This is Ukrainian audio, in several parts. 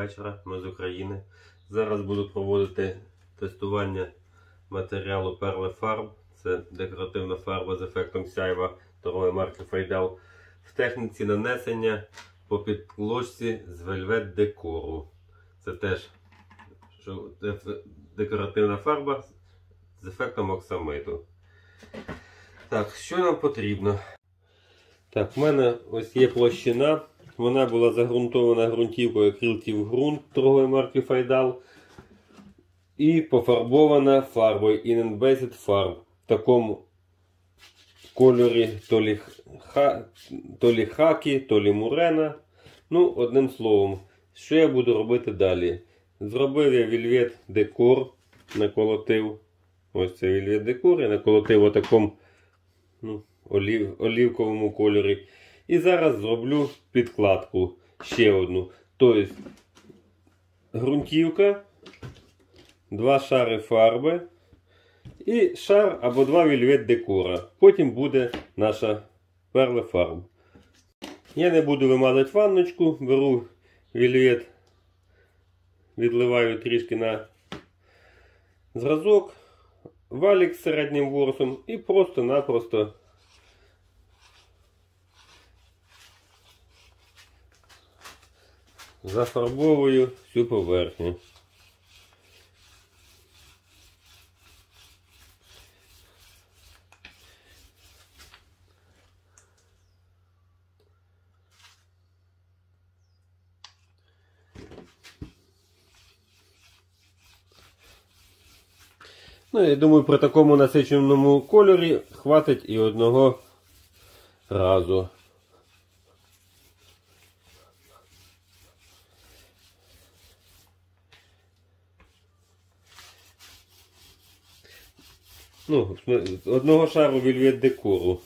вечора, ми з України. Зараз буду проводити тестування матеріалу Perle-Farb. Це декоративна фарба з ефектом сяйва торгової марки Faydal. В техніці нанесення по підложці з Velvet декору. Це теж декоративна фарба з ефектом оксамиту. Так, що нам потрібно? Так, в мене ось є площина. Вона була загрунтована ґрунтівкою Acryltive ґрунт торгової марки Faydal. І пофарбована фарбою In-Based Farb. В такому кольорі то лі хакі, то лі мурена. Ну, одним словом, що я буду робити далі? Зробив я Velvet декор, наколотив. Ось це Velvet декор, я наколотив у такому олівковому кольорі. І зараз зроблю підкладку ще одну. Тобто ґрунтівка, 2 шари фарби і шар або 2 Velvet декора. Потім буде наша Perle-Farb. Я не буду вимазати ванночку, беру Velvet, відливаю трішки на зразок, валік з середнім ворсом і просто-напросто зафарбовую всю поверхню. Ну, я думаю, при такому насиченому кольорі хватить і одного разу. Ну, одного шару Velvet декору.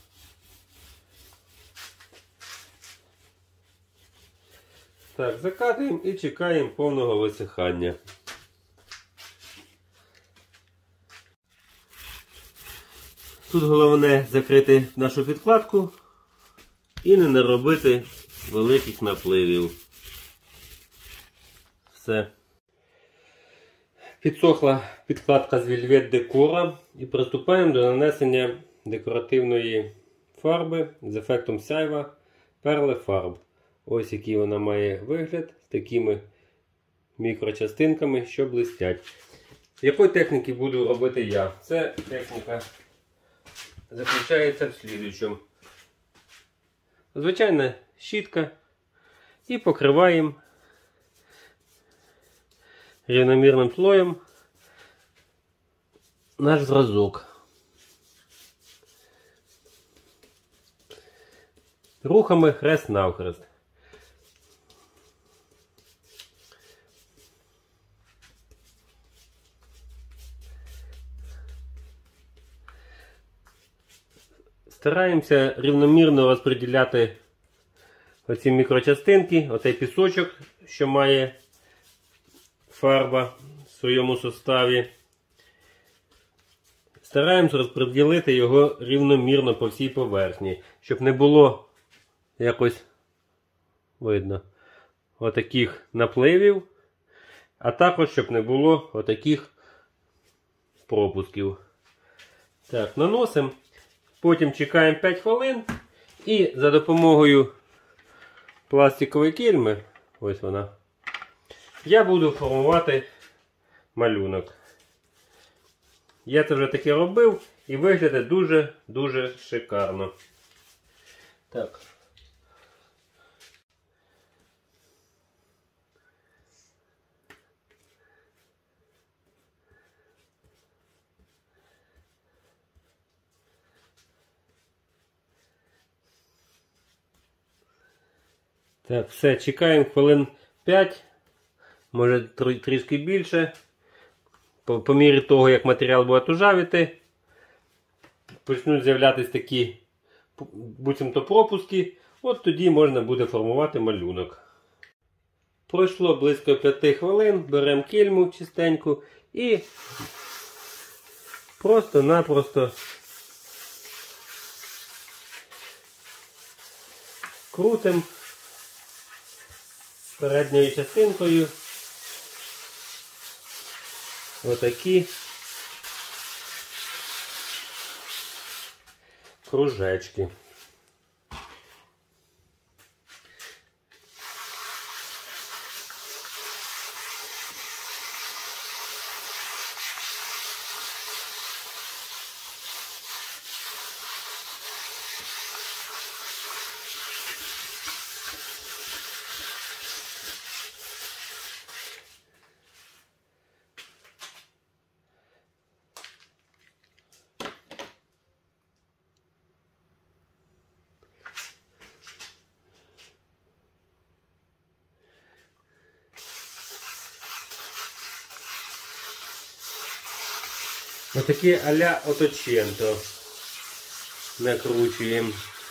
Так, закатуємо і чекаємо повного висихання. Тут головне закрити нашу підкладку і не наробити великих напливів. Все. Підсохла підкладка з Velvet декора і приступаємо до нанесення декоративної фарби з ефектом сяйва Perle-Farb. Ось який вона має вигляд з такими мікрочастинками, що блистять. Якої техніки буду робити я? Це техніка заключається в слідуючому. Звичайна щітка і покриваємо рівномірним слоєм наш зразок. Рухами хрест-навхрест. Стараємося рівномірно розподіляти оці мікрочастинки, оцей пісочок, що має фарба в своєму составі. Стараємося розподілити його рівномірно по всій поверхні, щоб не було якось видно отаких напливів, а також щоб не було отаких пропусків. Так, наносимо. Потім чекаємо 5 хвилин і за допомогою пластикової кільми, ось вона, я буду формувати малюнок. Я це вже таки робив і виглядає дуже шикарно. Так. Так, все, чекаємо хвилин 5, може трішки більше. По мірі того, як матеріал буде тужавіти, почнуть з'являтися такі буцімто пропуски, от тоді можна буде формувати малюнок. Пройшло близько 5 хвилин, беремо кільму чистеньку і просто-напросто крутимо передньою частинкою. Отакі кружечки. Отакі а-ля оточенто накручуємо.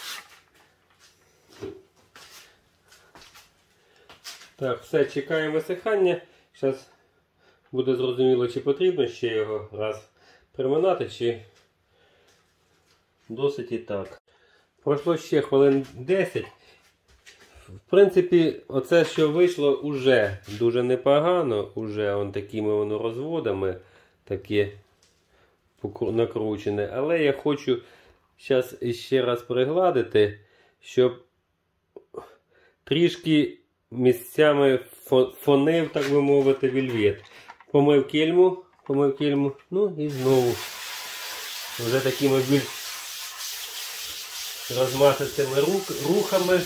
Так, все, чекаємо висихання. Зараз буде зрозуміло, чи потрібно ще його раз приминати, чи досить і так. Пройшло ще хвилин 10. В принципі, оце, що вийшло, уже дуже непогано. Уже он такими воно розводами таке накручене. Але я хочу зараз ще раз пригладити, щоб трішки місцями фонив, так би мовити, вельвет. Помив кельму, ну і знову вже такими більш розмашистими рухами.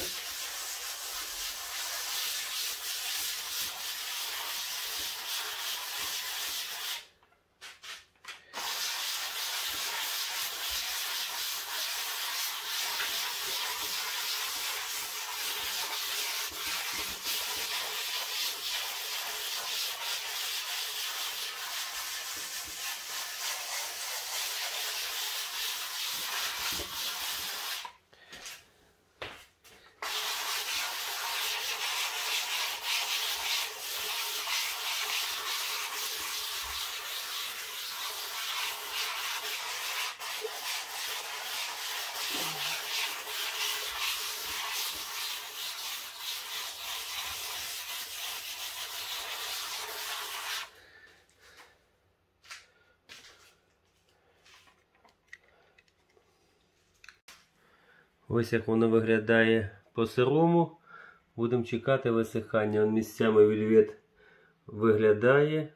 Ось як воно виглядає по сирому. Будемо чекати висихання. Місцями вельвет виглядає.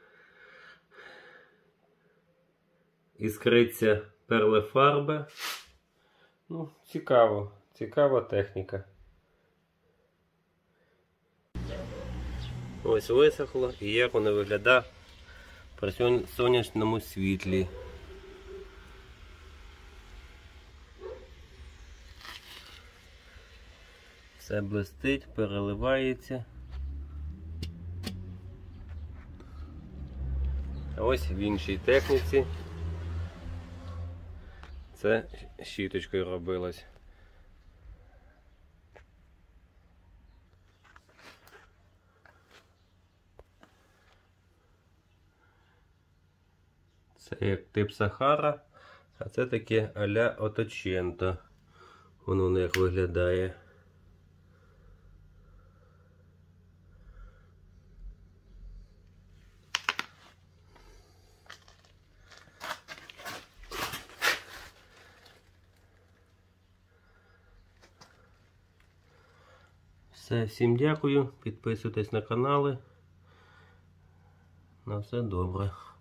Іскриться перлефарба. Ну, цікава техніка. Ось висохло, і як воно виглядає при сонячному світлі. Все блистить, переливається. А ось в іншій техніці це щіточкою робилось. Це як тип Сахара, а це таке а-ля оточенто. Воно як виглядає. Все, всім дякую, підписуйтесь на канали. На все добре.